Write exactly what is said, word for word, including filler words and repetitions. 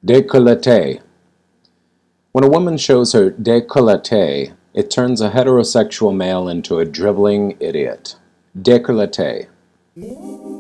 Decollete. When a woman shows her decollete, it turns a heterosexual male into a dribbling idiot. Decollete.